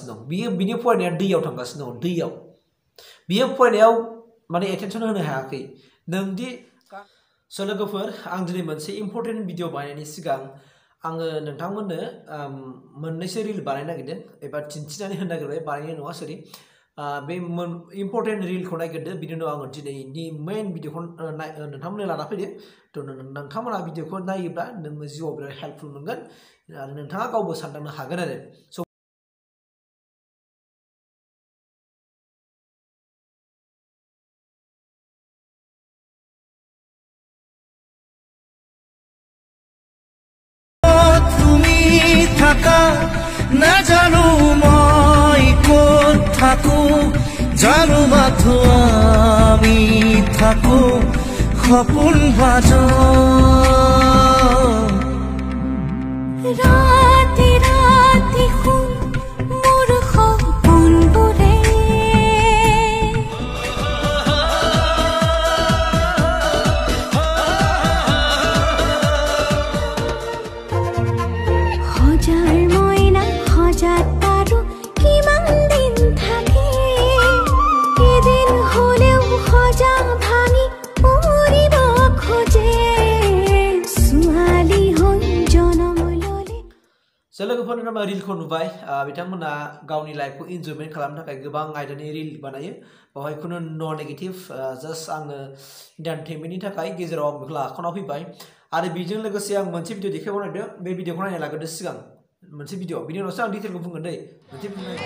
बियो बिनि फरायनाया दैयाव थांगासिनो दं दैयाव बियो फरायनायाव माने एटेनसन होनो हायाखै नोंदि स' लोगोफोर आं दिनै मोनसे इम्पर्टेन्ट भिडिअ बानायनायनि सिगां आङो नोंथांमोननो मोननैसो रिल बानायनो नागिरदों एबा दिन्थिनानै होनो नागिरबाय बानायनाय नङा सरि बे इम्पर्टेन्ट रिलखौ नागिरदो बिनि उनाव आङो दिनैनि मेइन भिडिअखौ नोंथांमोननो लाना फैदो थ' नोंथांमोना भिडिअखौ नायोब्ला नोङो जिउआव बिराद हेल्पफुल मोनगोन आरो नोंथाङा गावबो सानदांनो हागोन आरो स' না জানো মই ক'ত থাকো জানো মাথো আমি থাকো সপোন বাজ ৰাতি ৰাতি মোৰ সপোনবোৰে হাজাৰ মইনা হাজাৰ পাৰো কিমান দিন থাকে এদিন হলেও সজা ভাঙি উৰিব খোজে ছোৱালী হৈ জনম ললে लोगोफोरनो नामा रिलखौ नुबाय बिथांमोना गावनि लाइफखौ इन्जयमेन्ट खालामनो थाखाय गोबां आयदानि रिल बानायो बावहाय खुनु नन नेगेटिभ जास्ट आङो एन्टारटेनमेन्टनि थाखाय गेजेराव आं बेखौ लाख'ना फैबाय आरो बेजों लोगोसे आं मोनसे भिडिअ देखायबावनो नागिरदों बे भिडिअखौ नायना लाग्रोदो सिगां मोनसे भिडिअ बिनि उनावसो आं डिटेलखौ बुंगोन दै मोनसे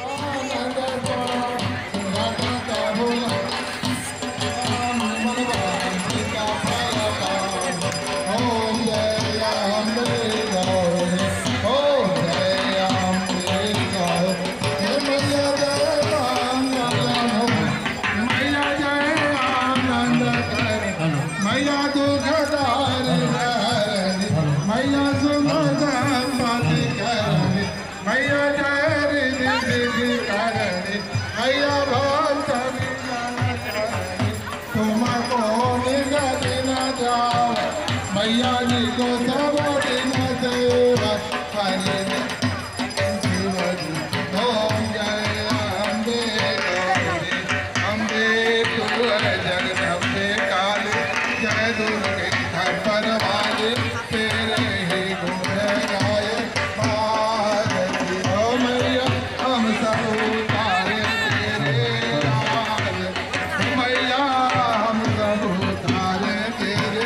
मैया जी को सब दिन सेवा करे ओम जय अम्बे गौरी अम्बे जगदम्बे काली जय दुर्गे घर पर वाले तेरे ही गुण गाए भारती ओ मैया हम सब उतारे तेरे राज मैया हम सब उतारे तेरे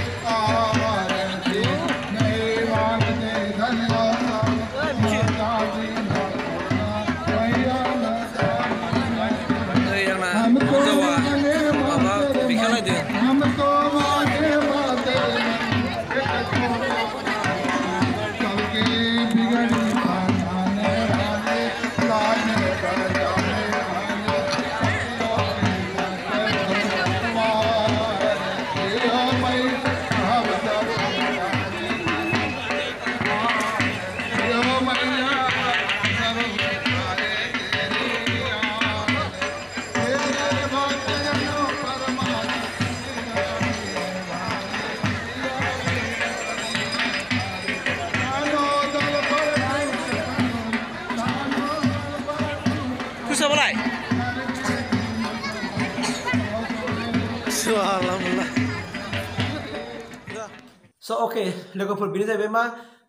So okay, लोगोफोर बेनो जाहैबाय मा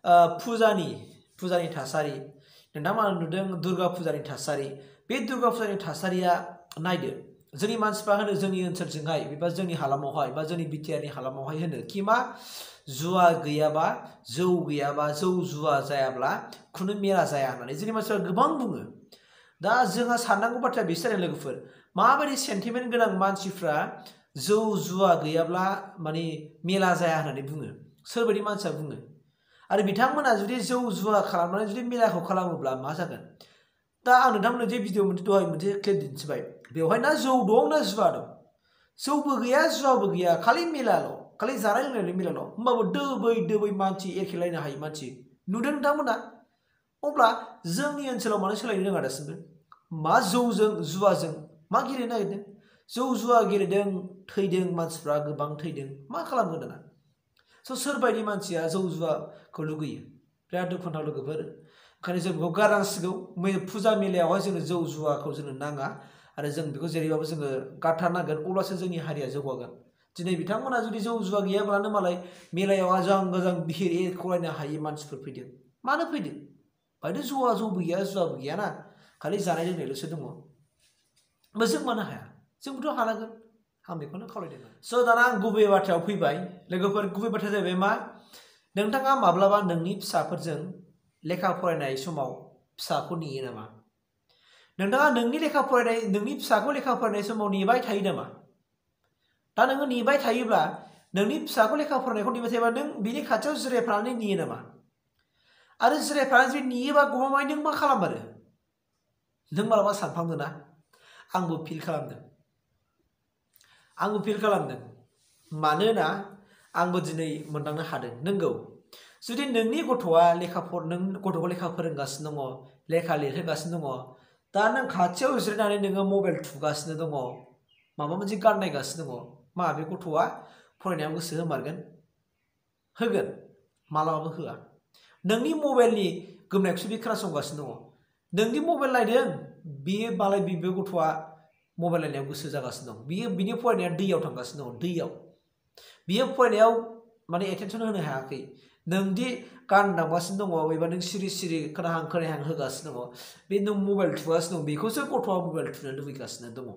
फुजानि थासारि नोंथांमोना नुदों दुर्गा फुजानि थासारि बे दुर्गा फुजानि थासारिया नायदो जोंनि मानसिफ्रा होनो जोंनि ओनसोलजोंहाय एबा जोंनि हालामावहाय बा जोंनि बिटिआरनि हालामावहाय होनो कि मा जुवा गैयाबा जौ गैयाबा जौ जुवा जायाब्ला खुनु मेला जाया होननानै जोंनि मानसिफ्रा गोबां बुङो दा जोंहा साननांगौ बाथ्राया बेसो जादों लोगोफोर माबायदि सेन्टिमेन्ट गोनां मानसिफ्रा जौ जुवा गैयाब्ला माने मेला जाया होननानै बुङो सोरबायदि मानसिया बुङो आरो बिथांमोना जुदि जौ जुवा खालामनानै जुदि मेलाखौ खालामोब्ला मा जागोन दा आं नोंथांमोननो जे भिडिअ मोनसे दहाय मोनसे क्लिप दिन्थिबाय बेवहाय ना जौ दं ना जुवा दं जौबो गैया जुवाबो गैया खालि मेलाल' खालि जानाय लोंनायनि मेलाल' होमबाबो दोबै मानसि एखेलायनो हायै मानसि नुदों नोंथांमोना अब्ला जोंनि ओनसोलाव मानो सोलायनो रोङा दासिमबो मा जौजों जुवाजों मा गेलेनो नागिरदों जौ जुवा गेलेदों थैदों मानसिफ्रा गोबां थैदों मा खालामगोन दाना स' सोरबायदि मानसिया जौ जुवाखौ लुगैयो बिराद दुखुनांथाव लोगोफोर ओंखायनो जों बेखौ गारनांसिगौ फुजा मेलायावहाय जोंनो जौ जुवाखौ जोंनो नाङा आरो जों बेखौ जेरैबाबो जोङो गारथारनांगोन अब्लासो जोंनि हारिया जौगागोन दिनै बिथांमोना जुदि जौ जुवा गैयाब्लानो मालाय मेलायाव आजां गाजां बिहिर एरखलायनो हायै मानसिफोर फैदों मानो फैदों बायदि जौबो गैया जुवाबो गैयाना खालि जानाय लोंनायल'सो दङ जों मानो हाया जोंबोथ' हानांगोन आं बेखौनो खावलायदों स' दाना आं गुबै बाथ्रायाव फैबाय लोगोफोर गुबै बाथ्राया जाहैबाय मा नोंथाङा माब्लाबा नोंनि फिसाफोरजों लेखा फरायनाय समाव फिसाखौ नेयो नामा नोंथाङा नोंनि फिसाखौ लेखा फरायनाय समाव नेबाय थायो नामा दा नोङो नेबाय थायोब्ला नोंनि फिसाखौ लेखा फरायनायखौ नेबाय थायोबा नों बिनि खाथियाव जिरायफानानै नेयो नामा आरो जिरायफानानै जुदि नेयोबा गमामायै नों मा खालामो नों मालाबा सानफ्लांदों ना आंबो फिल खालामदों मानोना आंबो दिनै मोनदांनो हादों नंगौ जुदि नोंनि गथ'आ नों गथ'खौ लेखा फोरोंगासिनो दङ लेखा लिरहोगासिनो दङ दा नों खाथियाव जिरायनानै नोङो मबाइल थुगासिनो दङ माबा मोनसे गान नायगासिनो दङ मा बे गथ'आ फरायनायाव गोसो होमारगोन होगोन मालाबाबो होआ नोंनि मबाइलनि गोमनायखौसो बे खोनासंगासिनो दङ नोंनि मबाइल नायदों बेयो मालाय बे गथ'आ मबाइल नायनायाव गोसो जागासिनो दं बिनि फरायनाया दैयाव थांगासिनो दं दैयाव बियो फरायनायाव माने एटेनसन होनो हायाखै नोंदि गान दामगासिनो दङ एबा नों सिरि सिरि खोनाहां होगासिनो दङ बे नों मबाइल थुगासिनो दं बेखौसो गथ'आ मबाइल थुनो लुबैगासिनो दङ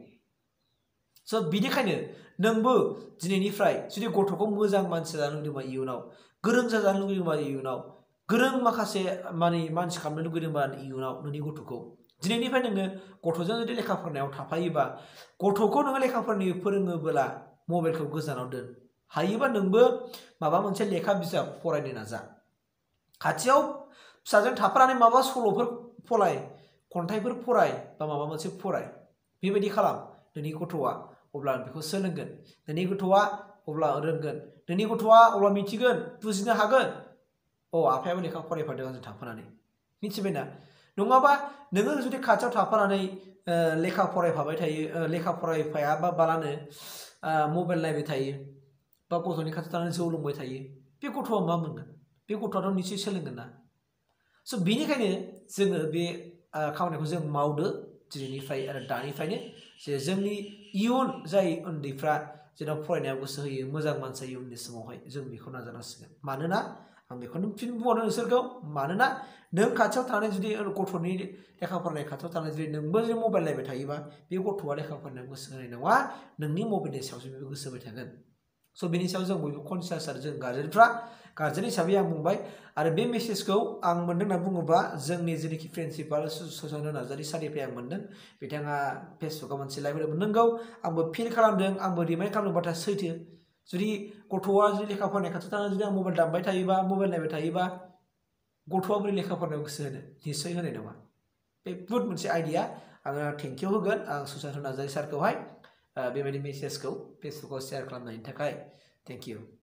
स' बिनिखायनो नोंबो दिनैनिफ्राय जुदि गथ'खौ मोजां मानसि जानो लुगैदोंबा इयुनाव गोरों जाजानो लुगैदोंबा इयुनाव गोरों माखासे मानसि खालामनो लुगैदोंबा इयुनाव नोंनि गथ'खौ दिनैनिफ्राय नोङो गथ'जों जुदि लेखा फरायनायाव थाफायोबा गथ'खौ नोङो लेखा फोरोङोबोला मबाइलखौ गोजानाव दोन हायोबा नोंबो माबा मोनसे लेखा बिजाब फरायनो नाजा खाथियाव फिसाजों थाफानानै माबा सल'फोर फराय खन्थाइफोर फराय बा माबा मोनसे फराय बेबायदि खालाम नोंनि गथ'आ अब्ला बेखौ सोलोंगोन नोंनि गथ'आ अब्ला रोंगोन नोंनि गथ'आ अब्ला मिथिगोन बुजिनो हागोन आफायाबो लेखा फरायफादों आंजों थाफानानै मिथिबायना नङाबा नोङो जुदि खाथियाव थाफानानै लेखा फरायफाबाय थायो लेखा फरायफायाबालानो मबाइल नायबाय थायो बा गथ'नि खाथियाव थानानै जौ लोंबाय थायो बे गथ'आ मा मोनगोन बे गथ'आथ' निश्चय सोलोंगोन ना स' बिनिखायनो जोङो बे खामानिखौ जों मावदो दिनैनिफ्राय आरो दानिफ्रायनो जे जोंनि इयुन जाय उन्दैफ्रा जेराव फरायनायाव गोसो होयो मोजां मानसि जायो उननि समावहाय जों बेखौ नाजानांसिगोन मानोना आं बेखौनो फिन बुंबावदों नोंसोरखौ मानोना नों खाथियाव थानानै जुदि गथ'नि लेखा फरायनाय खाथियाव थानानै जुदि नोंबो जुदि मबाइल नायबाय थायोबा बे गथ'आ लेखा फरायनायाव गोसो होनाय नङा नोंनि मबाइलनि सायावसो बेबो गोसो होबाय थागोन स' बेनि सायाव जों बयबो कनसियास आरो जों गार्जेन हिसाबै आं बुंबाय आरो बे मेसेजखौ आं मोनदों होनना बुङोबा जोंनि जेनाखि प्रिन्सिपाल सदानन्द नार्जारि सारनिफ्राय आं मोनदों बिथाङा फेसबुकाव मोनसे लाइभ होदोंमोन नंगौ आंबो फिल खालामदों आंबो रिमाइन्ड खालामदों बाथ्रा सैथो जुदि गथ'आ जुदि लेखा फरायनाय खाथियाव थानानै जुदि आं मबाइल दामबाय थायोबा मबाइल नायबाय थायोबा गथ'आ बोरै लेखा फरायनायाव गोसो होनो निस्सय होनाय नङा बे बुहुत मोनसे आइडिया आङो थेंकिउ होगोन आं सदानन्द नार्जारि सारखौहाय बेबायदि मेसेजखौ फेसबुकाव शेयार खालामनायनि थाखाय थेंकिउ